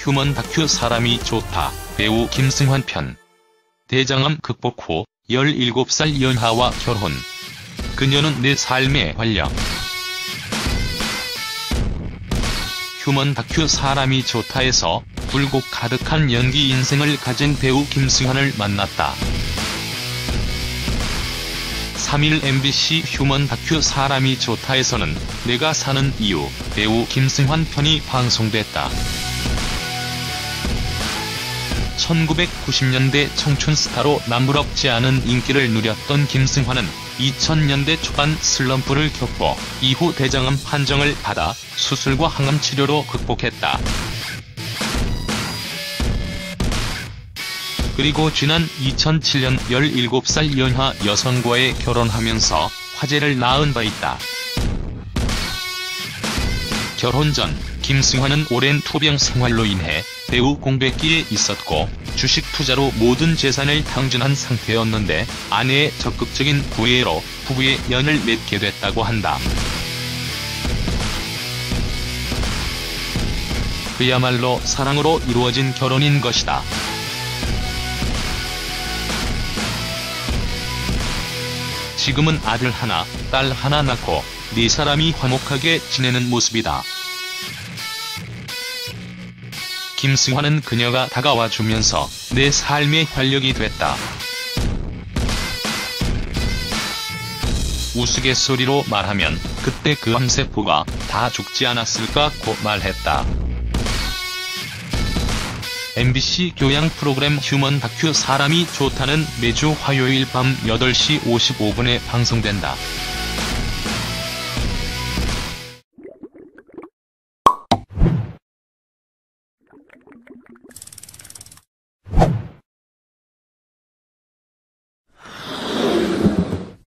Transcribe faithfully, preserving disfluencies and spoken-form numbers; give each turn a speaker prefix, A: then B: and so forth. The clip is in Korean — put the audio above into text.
A: 휴먼 다큐 사람이 좋다. 배우 김승환 편. 대장암 극복 후 열일곱 살 연하와 결혼. 그녀는 내 삶의 활력. 휴먼 다큐 사람이 좋다에서 굴곡 가득한 연기 인생을 가진 배우 김승환을 만났다. 삼일 엠비씨 휴먼 다큐 사람이 좋다에서는 내가 사는 이유, 배우 김승환 편이 방송됐다. 천구백구십 년대 청춘 스타로 남부럽지 않은 인기를 누렸던 김승환은 이천 년대 초반 슬럼프를 겪고 이후 대장암 판정을 받아 수술과 항암 치료로 극복했다. 그리고 지난 이천칠 년 열일곱 살 연하 여성과의 결혼하면서 화제를 낳은 바 있다. 결혼 전 김승환은 오랜 투병 생활로 인해 배우 공백기에 있었고 주식 투자로 모든 재산을 탕진한 상태였는데 아내의 적극적인 구애로 부부의 연을 맺게 됐다고 한다. 그야말로 사랑으로 이루어진 결혼인 것이다. 지금은 아들 하나, 딸 하나 낳고 네 사람이 화목하게 지내는 모습이다. 김승환은 그녀가 다가와주면서 내 삶의 활력이 됐다. 우스갯소리로 말하면 그때 그 암세포가 다 죽지 않았을까고 말했다. 엠비씨 교양 프로그램 휴먼 다큐 사람이 좋다는 매주 화요일 밤 여덟 시 오십오 분에 방송된다.